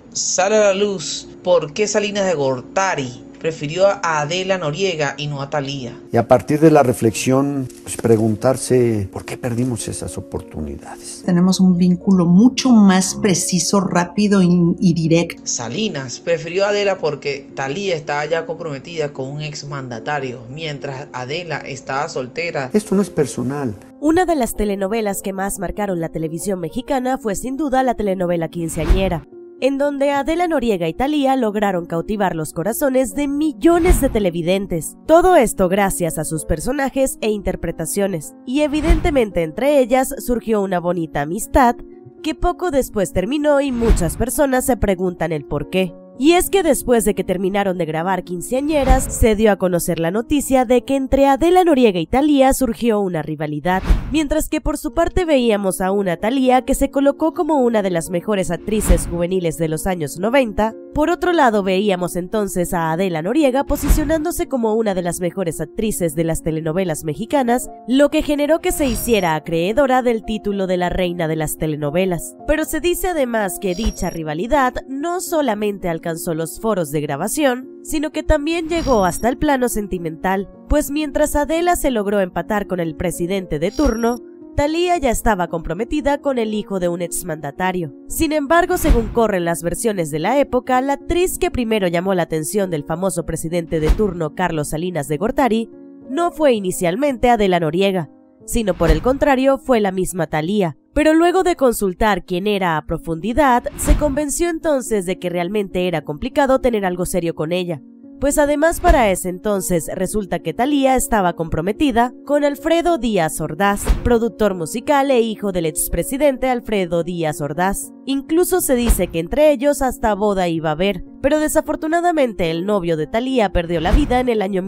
Sale a la luz por qué Salinas de Gortari prefirió a Adela Noriega y no a Thalía. Y a partir de la reflexión, pues preguntarse por qué perdimos esas oportunidades. Tenemos un vínculo mucho más preciso, rápido y directo. Salinas prefirió a Adela porque Thalía estaba ya comprometida con un exmandatario, mientras Adela estaba soltera. Esto no es personal. Una de las telenovelas que más marcaron la televisión mexicana fue sin duda la telenovela Quinceañera, en donde Adela Noriega y Thalía lograron cautivar los corazones de millones de televidentes. Todo esto gracias a sus personajes e interpretaciones, y evidentemente entre ellas surgió una bonita amistad que poco después terminó y muchas personas se preguntan el por qué. Y es que después de que terminaron de grabar Quinceañeras, se dio a conocer la noticia de que entre Adela Noriega y Thalía surgió una rivalidad, mientras que por su parte veíamos a una Thalía que se colocó como una de las mejores actrices juveniles de los años 90, por otro lado veíamos entonces a Adela Noriega posicionándose como una de las mejores actrices de las telenovelas mexicanas, lo que generó que se hiciera acreedora del título de la reina de las telenovelas. Pero se dice además que dicha rivalidad no solamente alcanzó los foros de grabación, sino que también llegó hasta el plano sentimental, pues mientras Adela se logró empatar con el presidente de turno, Thalía ya estaba comprometida con el hijo de un exmandatario. Sin embargo, según corren las versiones de la época, la actriz que primero llamó la atención del famoso presidente de turno Carlos Salinas de Gortari no fue inicialmente Adela Noriega, sino por el contrario fue la misma Thalía. Pero luego de consultar quién era a profundidad, se convenció entonces de que realmente era complicado tener algo serio con ella, pues además para ese entonces resulta que Thalía estaba comprometida con Alfredo Díaz Ordaz, productor musical e hijo del expresidente Alfredo Díaz Ordaz. Incluso se dice que entre ellos hasta boda iba a haber, pero desafortunadamente el novio de Thalía perdió la vida en el año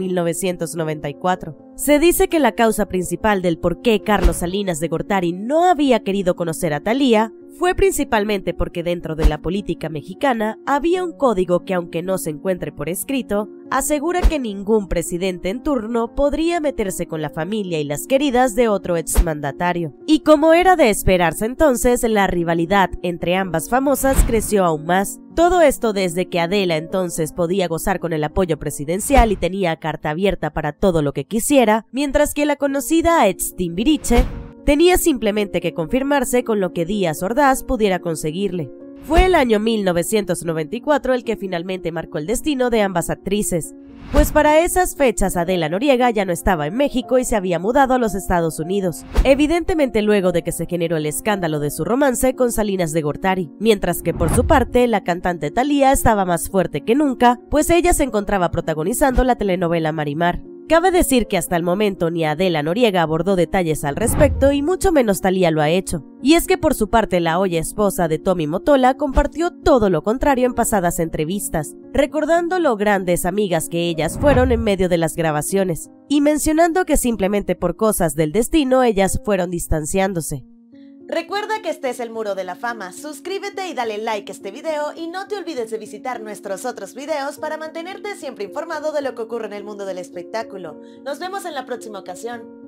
1994. Se dice que la causa principal del por qué Carlos Salinas de Gortari no había querido conocer a Thalía fue principalmente porque dentro de la política mexicana había un código que, aunque no se encuentre por escrito, asegura que ningún presidente en turno podría meterse con la familia y las queridas de otro exmandatario. Y como era de esperarse entonces, la rivalidad entre ambas famosas creció aún más. Todo esto desde que Adela entonces podía gozar con el apoyo presidencial y tenía carta abierta para todo lo que quisiera, mientras que la conocida ex Timbiriche tenía simplemente que conformarse con lo que Díaz Ordaz pudiera conseguirle. Fue el año 1994 el que finalmente marcó el destino de ambas actrices, pues para esas fechas Adela Noriega ya no estaba en México y se había mudado a los Estados Unidos, evidentemente luego de que se generó el escándalo de su romance con Salinas de Gortari, mientras que por su parte la cantante Thalía estaba más fuerte que nunca, pues ella se encontraba protagonizando la telenovela Marimar. Cabe decir que hasta el momento ni Adela Noriega abordó detalles al respecto y mucho menos Thalía lo ha hecho. Y es que por su parte la hoy esposa de Tommy Mottola compartió todo lo contrario en pasadas entrevistas, recordando lo grandes amigas que ellas fueron en medio de las grabaciones, y mencionando que simplemente por cosas del destino ellas fueron distanciándose. Recuerda que este es el Muro de la Fama, suscríbete y dale like a este video y no te olvides de visitar nuestros otros videos para mantenerte siempre informado de lo que ocurre en el mundo del espectáculo. Nos vemos en la próxima ocasión.